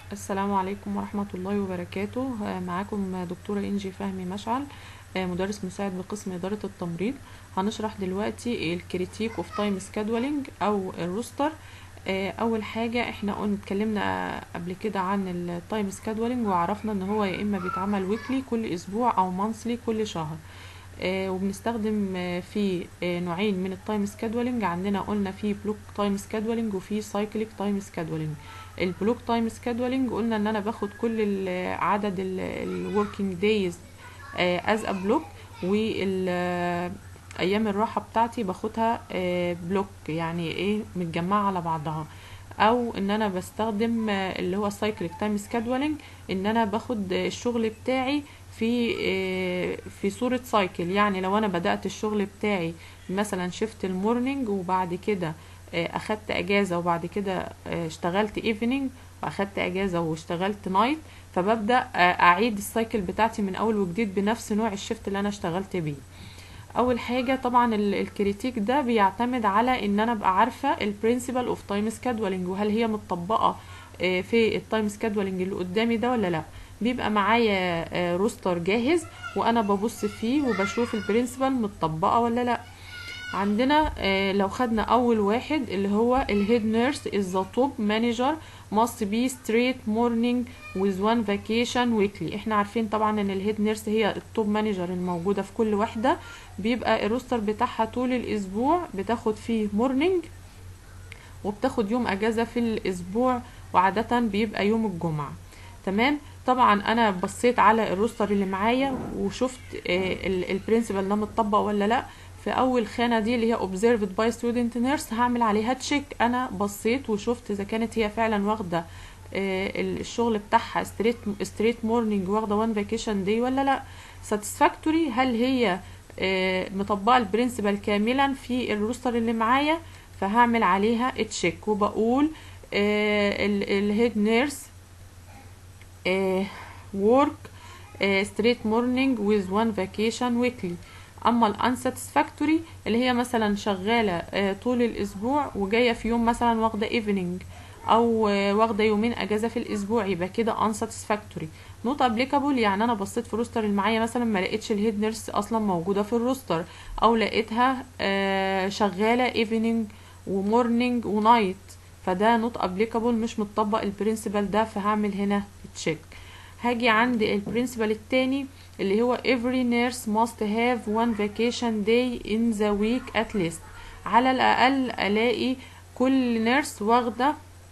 السلام عليكم ورحمة الله وبركاته. معاكم دكتورة إنجي فهمي مشعل، مدرس مساعد بقسم إدارة التمريض. هنشرح دلوقتي الكريتيك اوف تايم سكادولينج أو الروستر. أول حاجة احنا اتكلمنا قبل كده عن التايم سكادولينج، وعرفنا ان هو يا إما بيتعمل ويكلي كل أسبوع أو مانثلي كل شهر. وبنستخدم في نوعين من التايم سكادولينج. عندنا قلنا في بلوك تايم سكادولينج وفي سايكليك تايم سكادولينج. البلوك تايم سكادولينج قلنا ان انا باخد كل عدد الوركينج دايز از ا بلوك، وايام الراحه بتاعتي باخدها بلوك، يعني ايه، متجمعه على بعضها. او ان انا بستخدم اللي هو سايكليك تايم سكادولينج، ان انا باخد الشغل بتاعي في صورة سايكل. يعني لو انا بدأت الشغل بتاعي مثلا شفت المورنينج، وبعد كده اخدت اجازة، وبعد كده اشتغلت ايفنينج، واخدت اجازة واشتغلت نايت، فببدأ اعيد السايكل بتاعتي من اول وجديد بنفس نوع الشفت اللي انا اشتغلت بيه. اول حاجه طبعا الكريتيك ده بيعتمد على ان انا ابقى عارفه البرنسبل اوف تايم سكادولينج، وهل هي متطبقه في التايم سكادولينج اللي قدامي ده ولا لا. بيبقى معايا روستر جاهز، وانا ببص فيه وبشوف البرنسبل متطبقه ولا لا. عندنا لو خدنا اول واحد اللي هو الهيد نيرس is the top manager must be straight morning with one vacation weekly. احنا عارفين طبعا ان الهيد نيرس هي التوب مانجر الموجودة في كل واحدة. بيبقى الروستر بتاعها طول الاسبوع بتاخد فيه مورنينج، وبتاخد يوم اجازة في الاسبوع، وعادة بيبقى يوم الجمعة. تمام. طبعا انا بصيت على الروستر اللي معايا وشفت البرنسبل ده متطبق ولا لا. في اول خانه دي اللي هي observed by student nurse هعمل عليها تشيك. انا بصيت وشفت اذا كانت هي فعلا واخده الشغل بتاعها ستريت مورنينج، واخده وان فاكيشن داي ولا لا. satisfactory، هل هي مطبقه البرنسبل كاملا في الروستر اللي معايا، فهعمل عليها تشيك وبقول الهيد نيرس work straight morning with one vacation weekly. اما الانساتسفاكتوري اللي هي مثلا شغاله طول الاسبوع وجايه في يوم مثلا واخده ايفنينج، او واخده يومين اجازه في الاسبوع، يبقى كده unsatisfactory. نوت ابليكابل، يعني انا بصيت في الروستر اللي معايا مثلا ما لقيتش الهيد نيرس اصلا موجوده في الروستر، او لقيتها شغاله ايفنينج ومورنينج ونايت، فده نوت ابليكابل، مش متطبق البرنسبل ده، فهعمل هنا تشيك. هاجي عند البرنسبل التاني اللي هو every nurse must have one vacation day in the week at least. على الأقل ألاقي كل نيرس واخدة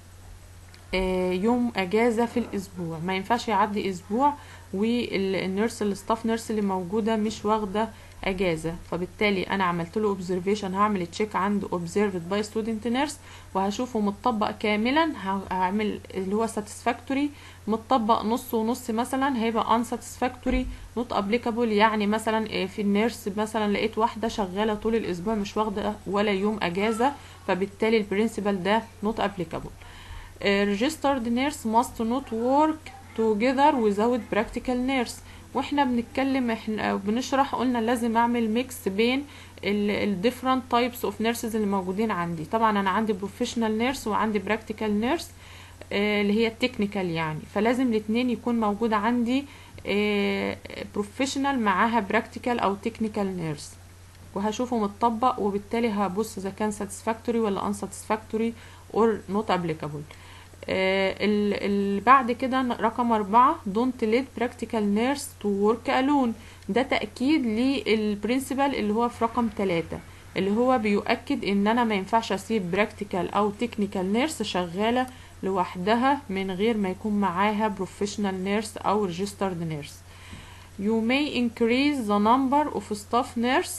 يوم اجازة في الاسبوع، ما ينفعش يعدي اسبوع والنيرس الستاف نيرس اللي موجودة مش واخدة اجازة. فبالتالي انا عملت له observation، هعمل تشيك عنده observed by student nurse، وهشوفه متطبق كاملا. هعمل اللي هو satisfactory، متطبق نص ونص مثلا هيبقى unsatisfactory not applicable. يعني مثلا في النيرس مثلا لقيت واحدة شغالة طول الاسبوع مش واخدة ولا يوم اجازة، فبالتالي البرنسبل ده not applicable. registered nurse must not work together without practical nurse. واحنا بنتكلم، احنا بنشرح، قلنا لازم اعمل ميكس بين ال different types of nurses اللي موجودين عندي. طبعا انا عندي professional nurse وعندي practical nurse اللي هي التكنيكال، يعني فلازم الاتنين يكون موجود عندي professional معاها practical او technical nurse، وهشوفه متطبق، وبالتالي هبص اذا كان satisfactory ولا unsatisfactory or not applicable. بعد كده رقم 4 don't let practical nurse to work alone. ده تأكيد للبرنسبل اللي هو في رقم 3، اللي هو بيؤكد ان انا ما ينفعش اسيب practical او technical nurse شغالة لوحدها من غير ما يكون معاها professional nurse او registered nurse. you may increase the number of staff nurse.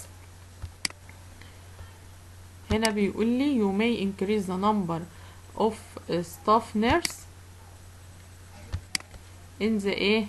هنا بيقول لي you may increase the number of staff nurse in the ايه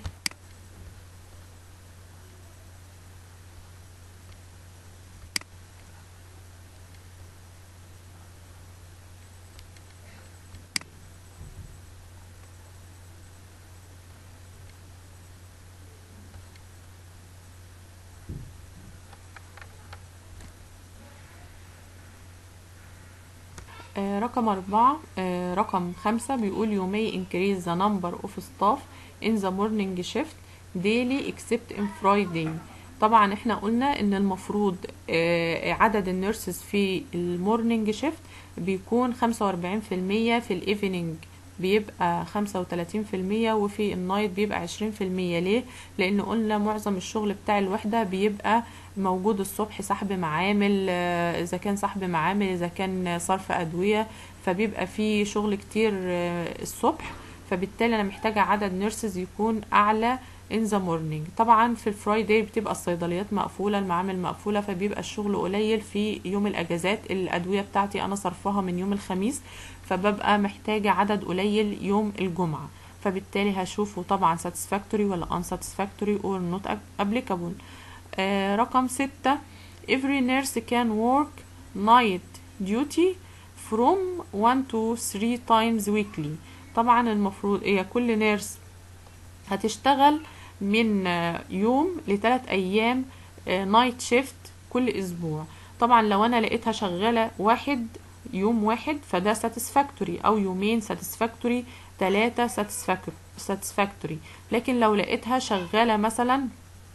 رقم 4 رقم 5 بيقول you may increase the number of staff in the morning shift daily except on Friday. طبعا احنا قلنا ان المفروض عدد النيرسز في المورنينج شيفت بيكون 45%، في الايفنينج بيبقى 35%، وفي النايت بيبقى 20%. ليه؟ لان قلنا معظم الشغل بتاع الوحدة بيبقى موجود الصبح، سحب معامل، اذا كان سحب معامل، اذا كان صرف ادوية، فبيبقى في شغل كتير الصبح، فبالتالي انا محتاجة عدد نيرسز يكون اعلى in the morning. طبعا في الفرايداي بتبقى الصيدليات مقفولة، المعامل مقفولة، فبيبقى الشغل قليل في يوم الاجازات. الادوية بتاعتي انا صرفها من يوم الخميس، فببقى محتاجة عدد قليل يوم الجمعة، فبالتالي هشوفه طبعا satisfactory ولا unsatisfactory or not applicable. رقم 6 every nurse can work night duty from 1 to 3 times weekly. طبعا المفروض كل نيرس هتشتغل من يوم ل3 ايام نايت شيفت كل اسبوع. طبعا لو انا لقيتها شغالة يوم واحد فده satisfactory، او يومين satisfactory، 3 satisfactory. لكن لو لقيتها شغالة مثلا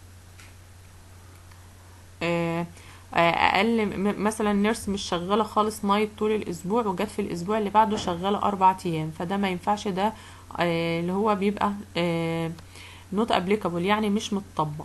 اقل، مثلا نيرس مش شغاله خالص نايت طول الاسبوع، وجت في الاسبوع اللي بعده شغاله 4 ايام، فده ما ينفعش، ده اللي هو بيبقى نوت ابليكابل، يعني مش متطبق.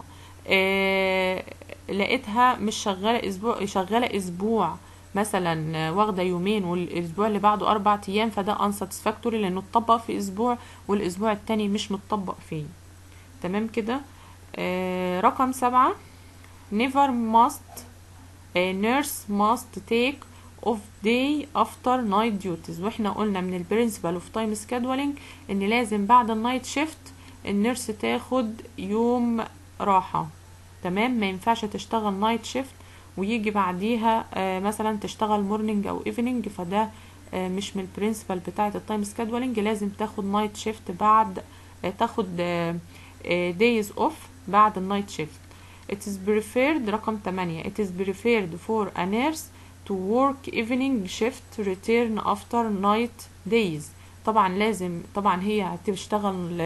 لقيتها مش شغاله اسبوع، شغاله اسبوع مثلا واخده يومين والاسبوع اللي بعده 4 ايام، فده unsatisfactory لانه اتطبق في اسبوع والاسبوع التاني مش متطبق فيه. تمام كده. رقم 7 never must a nurse must take off day after night duties. واحنا قلنا من البرنسبل اوف تايم سكادولينج ان لازم بعد النايت شيفت النيرس تاخد يوم راحة. تمام، ما ينفعش تشتغل نايت شيفت ويجي بعديها مثلا تشتغل مورنينج او ايفنينج، فده مش من البرنسبل بتاعة التايم سكادولينج. لازم تاخد نايت شيفت بعد تاخد days off بعد النايت شيفت. It is preferred رقم 8 it is preferred for a nurse to work evening shift return after night days. طبعا لازم، طبعا هي هتشتغل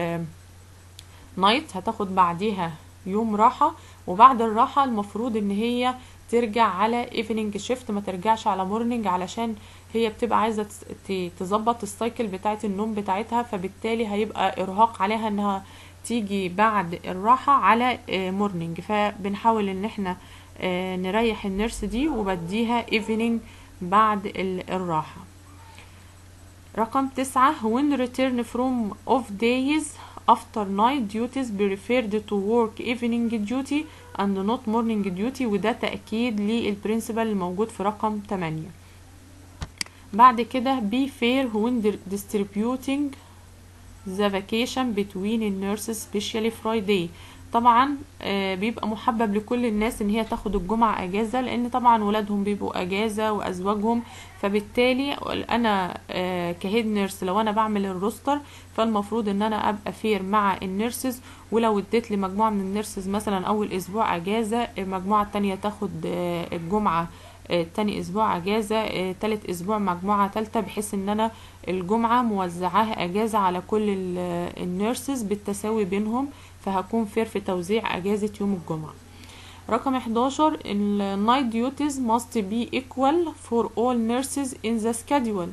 نايت، هتاخد بعديها يوم راحة، وبعد الراحة المفروض ان هي ترجع على evening shift، ما ترجعش على morning، علشان هي بتبقى عايزة تظبط السايكل بتاعة النوم بتاعتها، فبالتالي هيبقى ارهاق عليها انها تيجي بعد الراحة على مورنينج. فبنحاول ان احنا نريح النيرس دي وبديها evening بعد الراحة. رقم 9 when return from off days after night duties preferred to work evening duty and not morning duty، وده تأكيد للبرنسبل الموجود في رقم 8. بعد كده be fair when distributing the vacation between the nurses especially Friday. طبعا بيبقى محبب لكل الناس ان هي تاخد الجمعة اجازة، لان طبعا ولادهم بيبقوا اجازة وازواجهم، فبالتالي انا كهيد نيرس لو انا بعمل الروستر فالمفروض ان انا ابقى فير مع النيرسز، ولو اديت لمجموعة من النيرسز مثلا اول اسبوع اجازة، المجموعة التانية تاخد الجمعة تاني اسبوع اجازة، تالت اسبوع مجموعة تالتة، بحيث ان انا الجمعة موزعاها اجازة على كل النيرسز بالتساوي بينهم، فهكون فير في توزيع اجازة يوم الجمعة. رقم 11 night duties must be equal for all nurses in the schedule.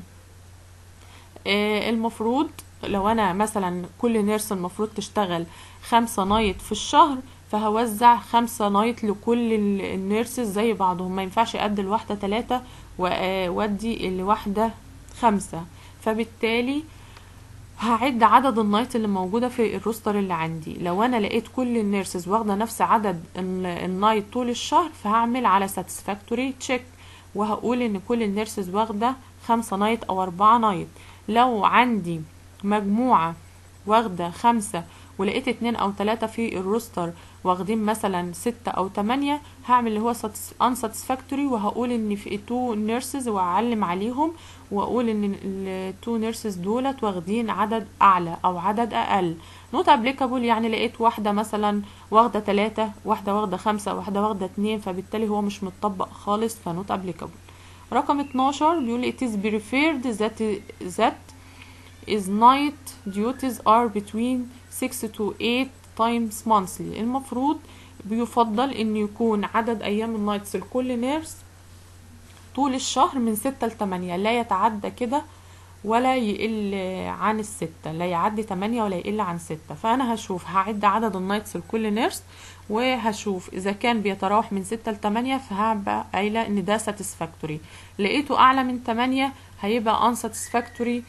المفروض لو انا مثلا كل نيرس المفروض تشتغل 5 نايت في الشهر، فهوزع 5 نايت لكل النيرسز زي بعضهم، ما ينفعش ادي الواحدة 3 وادي الواحدة 5. فبالتالي هعد عدد النايت اللي موجودة في الروستر اللي عندي. لو انا لقيت كل النيرسز واخدة نفس عدد النايت طول الشهر، فهعمل على satisfactory check وهقول ان كل النيرسز واخدة 5 نايت او 4 نايت. لو عندي مجموعة واخدة 5 ولقيت 2 أو 3 في الروستر واخدين مثلا 6 أو 8، هعمل اللي هو unsatisfactory وهقول ان في 2 نيرسز واعلم عليهم واقول ان ال 2 نيرسز دولت واخدين عدد اعلى او عدد اقل. نوت ابليكابل يعني لقيت واحدة مثلا واخدة 3، واحدة واخدة 5، واحدة واخدة 2، فبالتالي هو مش متطبق خالص، فنوت ابليكابل. رقم 12 بيقول it is preferred that is night duties are between 6 to 8 times monthly. المفروض بيفضل ان يكون عدد ايام النايتس لكل نيرس طول الشهر من 6 ل 8، لا يتعدى كده ولا يقل عن ال6، لا يعدي 8 ولا يقل عن 6. فانا هشوف هعد عدد النايتس لكل نيرس، وهشوف اذا كان بيتراوح من 6 ل 8 فهبقى قايله ان ده satisfactory. لقيته اعلى من 8 هيبقى unsatisfactory،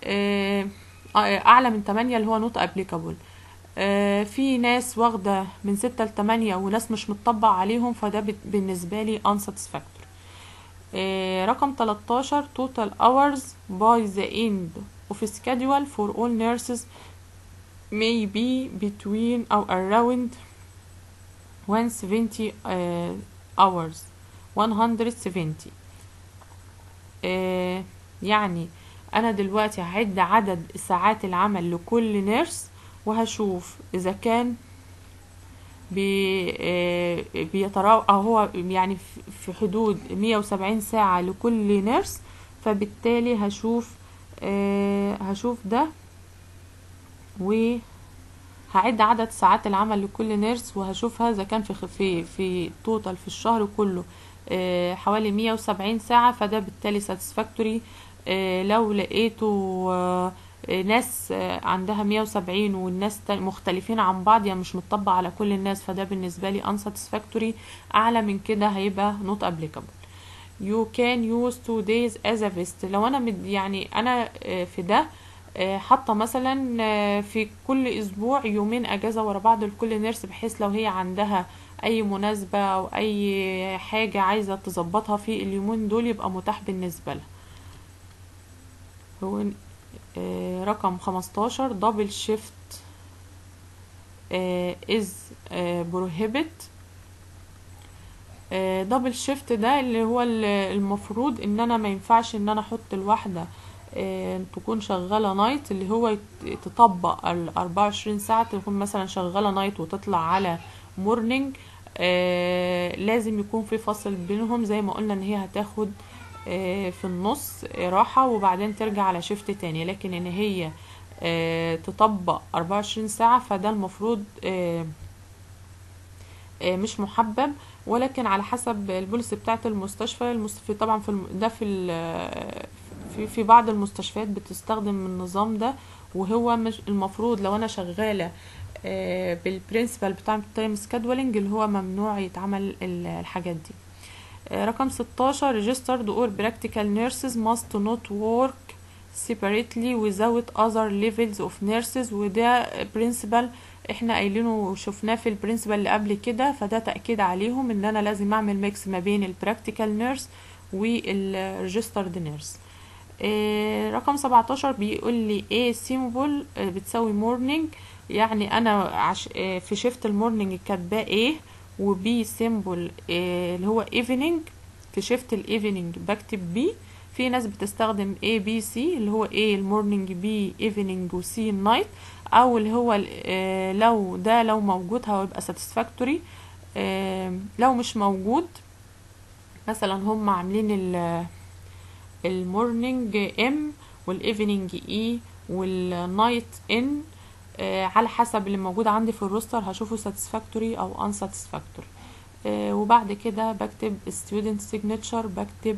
اعلى من 8 اللي هو not applicable. في ناس واخده من 6 ل 8 وناس مش متطبق عليهم، فده بالنسبه لي unsatisfactory. رقم 13 total hours by the end of schedule for all nurses may be between أو around 170 hours 170. يعني أنا دلوقتي هعد عدد ساعات العمل لكل نيرس، وهشوف إذا كان بيتراوح أو هو يعني في حدود 170 ساعة لكل نيرس، فبالتالي هشوف ده، وهعد عدد ساعات العمل لكل نيرس، وهشوفها إذا كان في توتال في الشهر كله حوالي 170 ساعة، فده بالتالي satisfactory. لو لقيته ناس عندها 170 والناس مختلفين عن بعض، يعني مش مطبق على كل الناس، فده بالنسبة لي unsatisfactory. أعلى من كده هيبقى not applicable. you can use 2 days as a vest. لو أنا يعني أنا في ده حاطة مثلا في كل أسبوع يومين أجازة ورا بعض لكل نيرس، بحيث لو هي عندها أي مناسبة أو أي حاجة عايزة تظبطها في اليومين دول يبقى متاح بالنسبة لها. هو رقم 15 double shift is prohibit. double shift ده اللي هو المفروض ان انا ما ينفعش ان انا احط الواحدة تكون شغالة نايت، اللي هو تطبق 24 ساعة، تكون مثلا شغالة نايت وتطلع على مورنينج. لازم يكون في فصل بينهم، زي ما قلنا ان هي هتاخد في النص راحة وبعدين ترجع على شيفت تاني، لكن ان هي تطبق 24 ساعة فده المفروض مش محبب. ولكن على حسب البوليسي بتاعة المستشفى طبعا ده في بعض المستشفيات بتستخدم النظام ده، وهو مش المفروض لو انا شغالة بالبرنسبل بتاع التايم سكادولينج اللي هو ممنوع يتعمل الحاجات دي. رقم 16 registered or practical nurses must not work separately without other levels of nurses. وده برنسبل احنا قايلينه وشفناه في البرنسبل اللي قبل كده، فده تأكيد عليهم ان انا لازم اعمل ميكس ما بين البراكتيكال نيرس والريجسترد نيرس. رقم 17 بيقول لي A symbol بتساوي morning، يعني انا في شيفت المورنينج كاتباه A، وبي سيمبل اللي هو evening في شيفت الايفنينج بكتب B. في ناس بتستخدم A B C اللي هو A المورنينج B evening و C النايت، او اللي هو لو موجود هيبقى satisfactory. لو مش موجود مثلا هم عاملين المورنينج M والايفنينج E والنايت N، على حسب اللي موجود عندي في الروستر هشوفه satisfactory او unsatisfactory. وبعد كده بكتب student signature، بكتب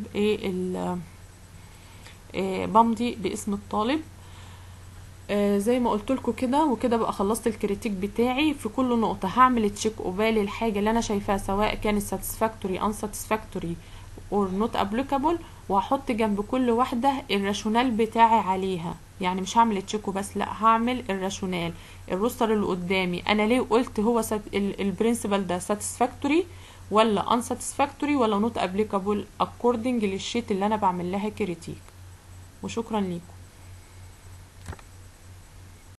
بمضي باسم الطالب. زي ما قلت لكم كده، وكده بقى خلصت الكريتيك بتاعي. في كل نقطة هعمل تشيك قبالي الحاجة اللي انا شايفاها سواء كانت satisfactory unsatisfactory or not applicable، وهحط جنب كل واحدة الراشونال بتاعي عليها. يعني مش هعمل تشيك وبس، لا هعمل الراشونال، الروستر اللي قدامي انا ليه قلت هو البرنسبل ده satisfactory ولا unsatisfactory ولا not applicable according للشيت اللي انا بعمل لها كريتيك. وشكرا ليكم.